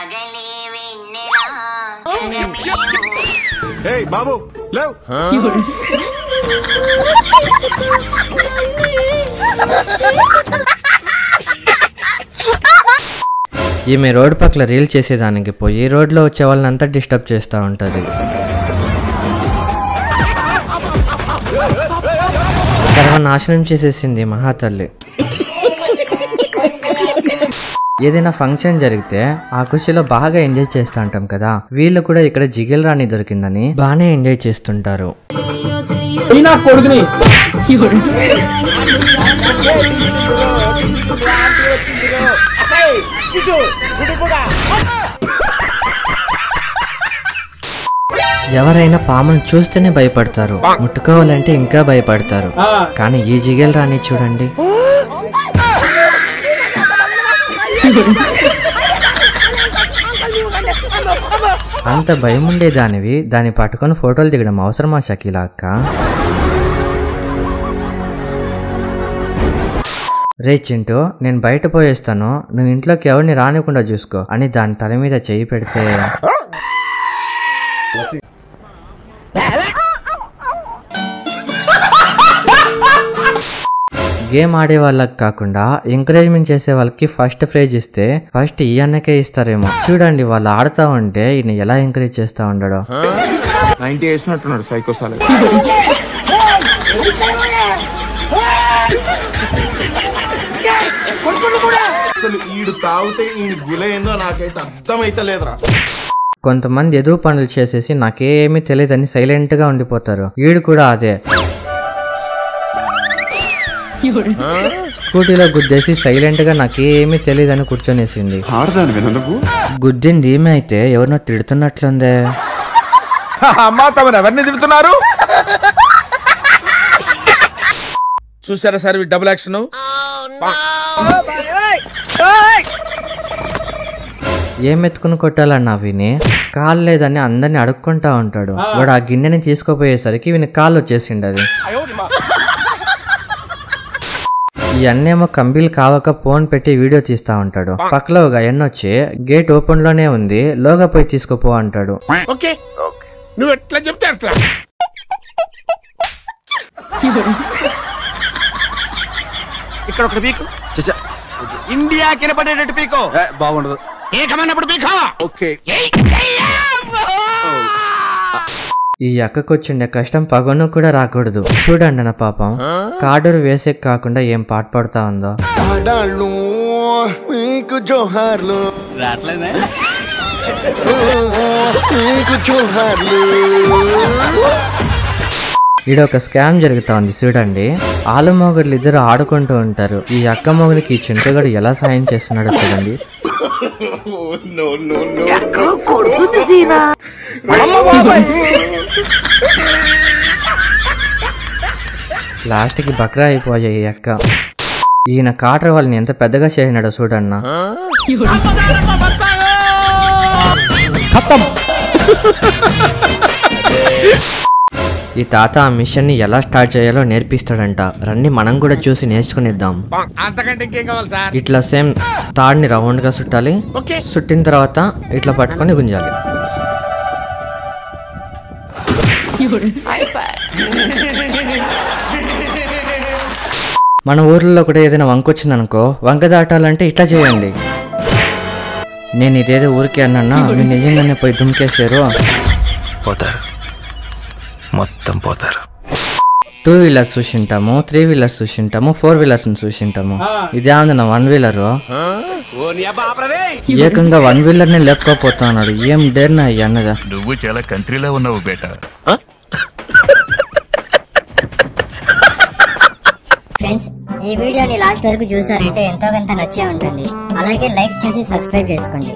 Hey బాబు లేవ్ ఈమె road పక్కల రీల్ చేసేదానికి పోయి రోడ్లో వచ్చే వాళ్ళనంతా డిస్టర్బ్ చేస్తూ ఉంటుంది. సర్వనాశనం చేసేసింది మహాతల్లి. ఏదైనా ఫంక్షన్ జరిగితే ఆ ఖుషిలో బాగా ఎంజాయ్ చేస్తూ ఉంటాం కదా, వీళ్ళు కూడా ఇక్కడ జిగేల్ రాణి దొరికిందని బాగానే ఎంజాయ్ చేస్తుంటారు. ఎవరైనా పామును చూస్తేనే భయపడతారు, ముట్టుకోవాలంటే ఇంకా భయపడతారు. కానీ ఈ జిగేల్ రాణి చూడండి, అంత భయం ఉండేదానివి దాన్ని పట్టుకొని ఫోటోలు దిగడం అవసరమా షకీలా అక్క? రే చింటూ, నేను బయట పోయేస్తాను, నువ్వు ఇంట్లోకి ఎవరిని రానికుండా చూసుకో అని దాని తల మీద చెయ్యి పెడితే గేమ్ ఆడే వాళ్ళకి కాకుండా ఎంకరేజ్మెంట్ చేసే వాళ్ళకి ఫస్ట్ ప్రైజ్ ఇస్తే ఫస్ట్ ఈ అన్నకే ఇస్తారేమో. చూడండి వాళ్ళు ఆడుతా ఉంటే ఈయన ఎలా ఎంకరేజ్ చేస్తా ఉండడో. 90 వేసినట్టున్నాడు సైకోసాలి. అసలు ఈడు తాగితే ఈ గులేందో నాకైతే అర్థమైతే లేదురా. కొంతమంది ఎదురు పనులు చేసేసి నాకేమీ తెలియదని సైలెంట్ గా ఉండిపోతారు. వీడు కూడా అదే, స్కూటీలో గుద్దేసి సైలెంట్ గా నాకేమీ తెలియదని కూర్చొనేసింది. గుద్దింది ఏమి అయితే ఎవరినో తిడుతున్నట్లుందే. అమ్మా తమరు ఎవరిని తిడుతున్నారు? చూసారా సార్ డబుల్ యాక్షన్. ఏం ఎత్తుకుని కొట్టాలన్నా విని కాలు లేదని అందరిని అడుక్కుంటా ఉంటాడు. వాడు ఆ గిన్నెని తీసుకోపోయేసరికి వీని కాలు వచ్చేసిండు. అది ఈ అన్నేమో కంబీలు కావక ఫోన్ పెట్టి వీడియో తీస్తా ఉంటాడు. పక్కలో ఒక ఎన్నొచ్చి గేట్ ఓపెన్ లోనే ఉంది, లోగా పోయి తీసుకోపో అంటాడు. నువ్వు ఎట్లా చెప్తే అట్లా. ఇక్కడ ఒకటి పీకు, ఇండియా కినపడేటట్టు పీకో. బాగుండదు, ఏకమైనప్పుడు పీకో. ఓకే. ఈ అక్కకొచ్చిండే కష్టం పగను కూడా రాకూడదు. చూడండి నా పాపం, కాడూరు వేసే కాకుండా ఏం పాట పడతా ఉందో. ఈడొక స్కామ్ జరుగుతా ఉంది చూడండి. ఆలు మొగుళ్ళు ఇద్దరు ఆడుకుంటూ ఉంటారు. ఈ అక్క మొగుడికి ఈ చింటగాడు ఎలా సాయం చేస్తున్నాడో చూడండి. లాస్ట్ కి బక్రా అయిపోయాయి ఈ అక్క. ఈయన కాటర్ వాళ్ళని ఎంత పెద్దగా చేసినాడో చూడన్నా. ఈ తాత ఆ మిషన్ ని ఎలా స్టార్ట్ చేయాలో నేర్పిస్తాడంట. రండి మనం కూడా చూసి నేర్చుకునిద్దాం. ఇట్లా సేమ్ తాడుని రౌండ్ గా చుట్టాలి. చుట్టిన తర్వాత ఇట్లా పట్టుకొని గుంజాలి. మన ఊర్లో కూడా ఏదైనా వంక వచ్చిందనుకో, వంక దాటాలంటే ఇట్లా చేయండి. నేను ఇదేదో ఊరికే అన్నా, మీరు నిజంగానే పోయి దుమ్కేసారు, పోతారు, మొత్తం పోతారు. 2 వీలర్స్ చూసింటాము, 3 వీలర్స్ చూసింటాము, 4 వీలర్స్ చూసింటాము. ఇదే ఉంది 1 వీలర్. ఏకంగా 1 వీలర్ ని లేపుకోపోతా ఉన్నాడు. ఏం డేర్నా అన్నదా. నువ్వు చాలా కంట్రీలో ఉన్నావు బేటా. ఫ్రెండ్స్, ఈ వీడియోని లాస్ట్ వరకు చూసారంటే ఎంతో కొంత నచ్చే ఉంటుంది. అలాగే లైక్ చేసి సబ్స్క్రైబ్ చేసుకోండి.